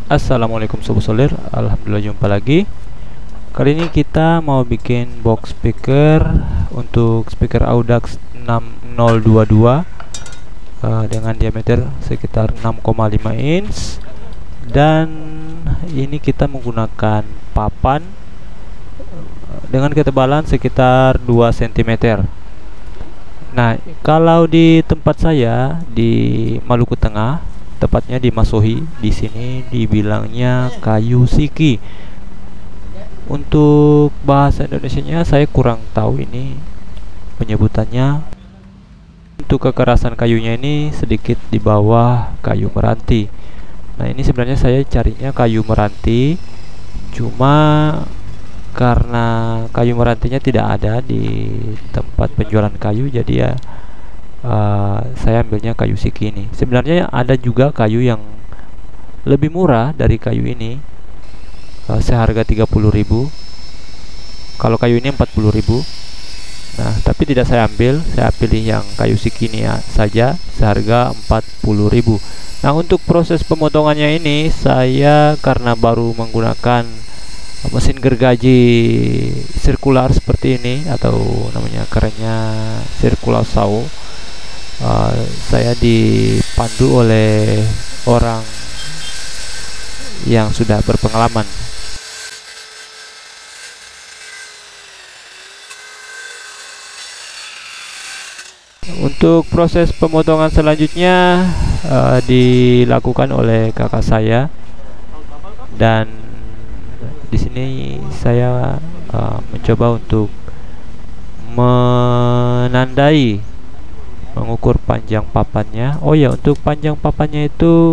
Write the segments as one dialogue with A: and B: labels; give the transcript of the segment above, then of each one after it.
A: Assalamualaikum Sobat Solder, alhamdulillah jumpa lagi. Kali ini kita mau bikin box speaker untuk speaker Audax 6022 dengan diameter sekitar 6,5 inch, dan ini kita menggunakan papan dengan ketebalan sekitar 2 cm. Nah, kalau di tempat saya di Maluku Tengah, tepatnya di Masohi, di sini dibilangnya kayu siki. Untuk bahasa Indonesianya saya kurang tahu ini penyebutannya. Untuk kekerasan kayunya ini sedikit di bawah kayu meranti. Nah, ini sebenarnya saya carinya kayu meranti, cuma karena kayu merantinya tidak ada di tempat penjualan kayu, jadi ya saya ambilnya kayu siki ini. Sebenarnya ada juga kayu yang lebih murah dari kayu ini, seharga 30.000. Kalau kayu ini 40.000. Nah, tapi tidak saya ambil. Saya pilih yang kayu siki ini saja, seharga 40.000. Nah, untuk proses pemotongannya ini saya karena baru menggunakan mesin gergaji sirkular seperti ini, atau namanya kerennya circular saw. Saya dipandu oleh orang yang sudah berpengalaman. Untuk proses pemotongan selanjutnya dilakukan oleh kakak saya, dan di sini saya mencoba untuk menandai, mengukur panjang papannya. Oh ya, untuk panjang papannya itu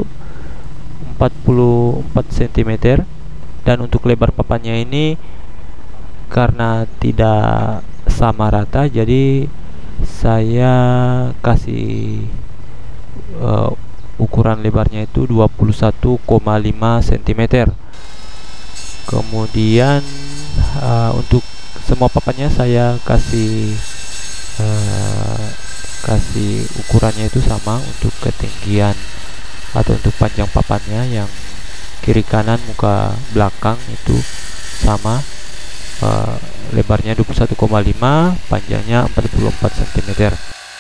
A: 44 cm, dan untuk lebar papannya ini karena tidak sama rata, jadi saya kasih ukuran lebarnya itu 21,5 cm. Kemudian untuk semua papannya saya kasih ukurannya itu sama untuk ketinggian atau untuk panjang papannya, yang kiri kanan muka belakang itu sama, lebarnya 21,5, panjangnya 44 cm.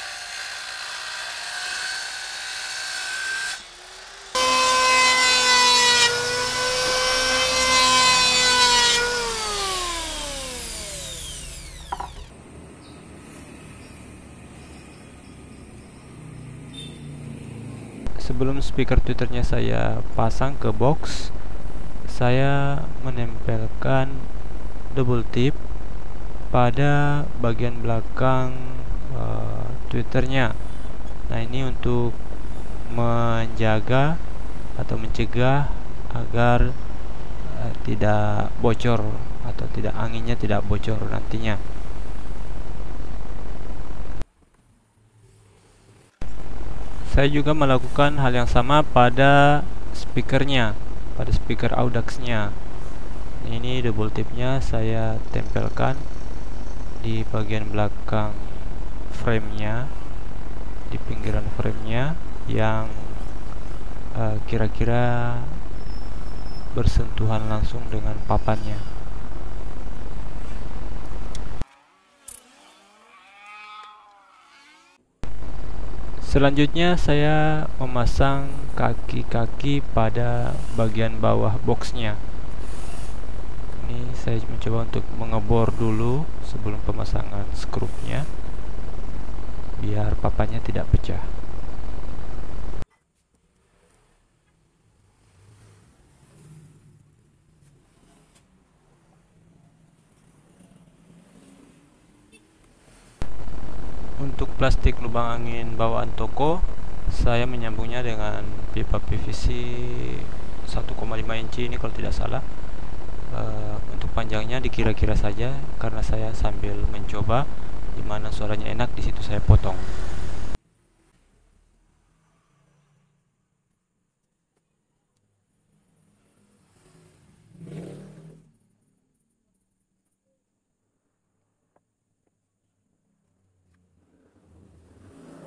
A: Sebelum speaker tweeternya saya pasang ke box, saya menempelkan double tip pada bagian belakang tweeternya. Nah, ini untuk menjaga atau mencegah agar tidak bocor, atau anginnya tidak bocor nantinya. Saya juga melakukan hal yang sama pada speakernya, pada speaker Audax-nya. Ini double tipnya saya tempelkan di bagian belakang frame-nya, di pinggiran frame-nya yang kira-kira bersentuhan langsung dengan papannya. Selanjutnya saya memasang kaki-kaki pada bagian bawah boxnya. Ini saya mencoba untuk mengebor dulu sebelum pemasangan skrupnya, biar papannya tidak pecah. Untuk plastik lubang angin bawaan toko, saya menyambungnya dengan pipa PVC 1,5 inci ini kalau tidak salah. Untuk panjangnya dikira-kira saja, karena saya sambil mencoba di mana suaranya enak, di situ saya potong.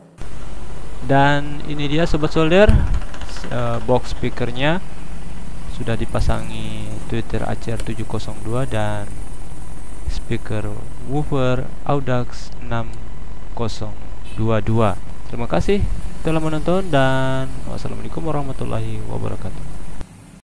A: Dan ini dia Sobat Solder, box speakernya sudah dipasangi tweeter ACR702 dan speaker woofer Audax 6022. Terima kasih telah menonton dan wassalamualaikum warahmatullahi wabarakatuh.